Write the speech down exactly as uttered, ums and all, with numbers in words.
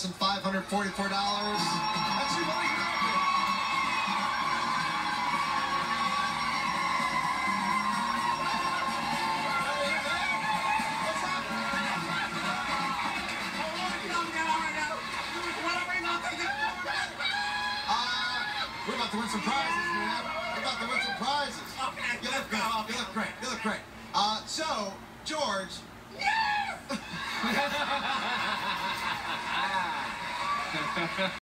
thousand five hundred forty-four dollars. That's your money. We're about to win some prizes, man. We're about to win some prizes. Okay, you look good. You look great. You look great. Uh, so, George. Yes!